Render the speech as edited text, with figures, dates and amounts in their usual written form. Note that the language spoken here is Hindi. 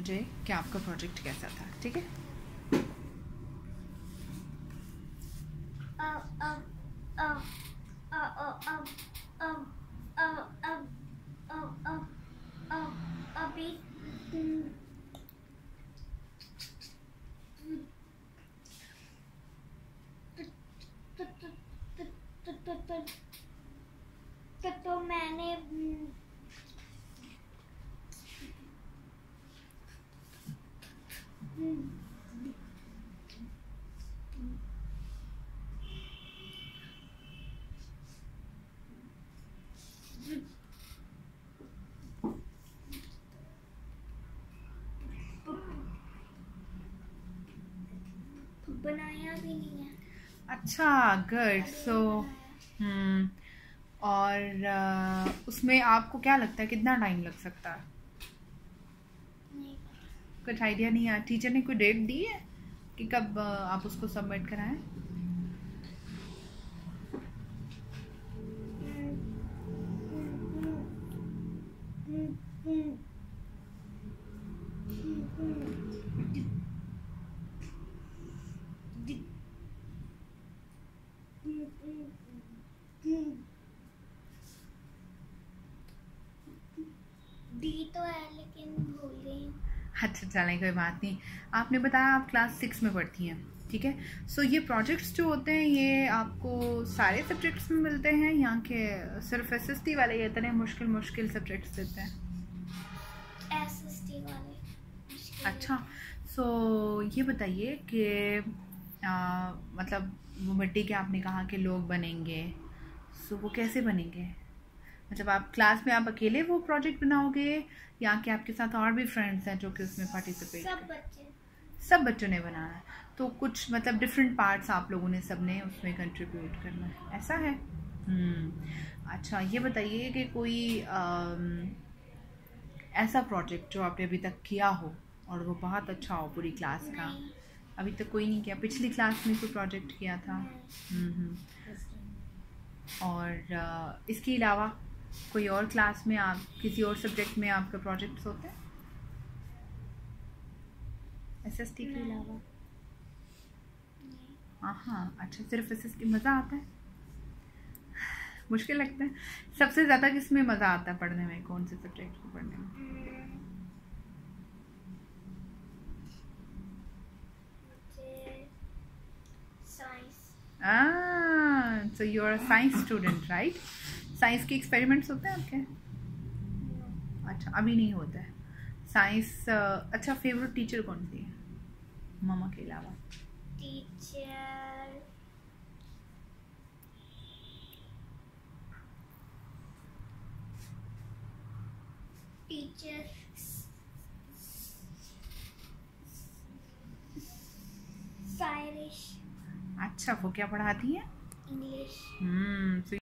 मुझे कि आपका प्रोजेक्ट कैसा था, ठीक है? अभी तो मैंने बनाया भी नहीं है। अच्छा, गुड। सो और उसमें आपको क्या लगता है कितना टाइम लग सकता है? कुछ आइडिया नहीं है? टीचर ने कोई डेट दी है कि कब आप उसको सबमिट कराएं? दी तो है लेकिन भूल गई हूँ। अच्छा, चलें, कोई बात नहीं। आपने बताया आप क्लास 6 में पढ़ती हैं, ठीक है? सो ये प्रोजेक्ट्स जो होते हैं ये आपको सारे सब्जेक्ट्स में मिलते हैं या कि सिर्फ एसएसटी वाले ये इतने मुश्किल सब्जेक्ट्स देते हैं? एसएसटी वाले अच्छा, सो ये बताइए कि मतलब वो मिट्टी के आपने कहा कि लोग बनेंगे, सो वो कैसे बनेंगे? मतलब आप क्लास में आप अकेले वो प्रोजेक्ट बनाओगे या कि आपके साथ और भी फ्रेंड्स हैं जो कि उसमें पार्टिसिपेट सब बच्चों ने बनाना है? तो कुछ मतलब डिफरेंट पार्ट्स आप लोगों ने सब ने उसमें कंट्रीब्यूट करना है, ऐसा है? अच्छा, ये बताइए कि कोई ऐसा प्रोजेक्ट जो आपने अभी तक किया हो और वो बहुत अच्छा हो पूरी क्लास का? अभी तक कोई नहीं किया? पिछली क्लास में कोई प्रोजेक्ट किया था? और इसके अलावा कोई और क्लास में आप किसी और सब्जेक्ट में आपका प्रोजेक्ट्स होते हैं एसएसटी के अलावा? हाँ, अच्छा, सिर्फ एसएसटी। मज़ा आता है? मुश्किल लगता है? सबसे ज़्यादा किस में मज़ा आता है पढ़ने में? कौन से सब्जेक्ट को पढ़ने में? So you're a science student, right? Science के एक्सपेरिमेंट्स होते हैं आपके? अच्छा, अभी नहीं होता है साइंस। अच्छा, फेवरेट टीचर कौन सी है मामा के अलावा? टीचर साइरिश। अच्छा, वो क्या पढ़ाती है? इंग्लिश।